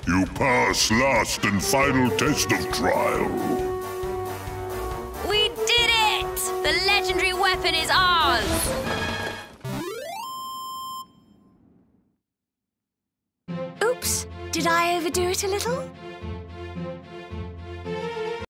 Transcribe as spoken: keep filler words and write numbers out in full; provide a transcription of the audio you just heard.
You pass last and final test of trial. We did it! The legendary weapon is ours! Oops, did I overdo it a little?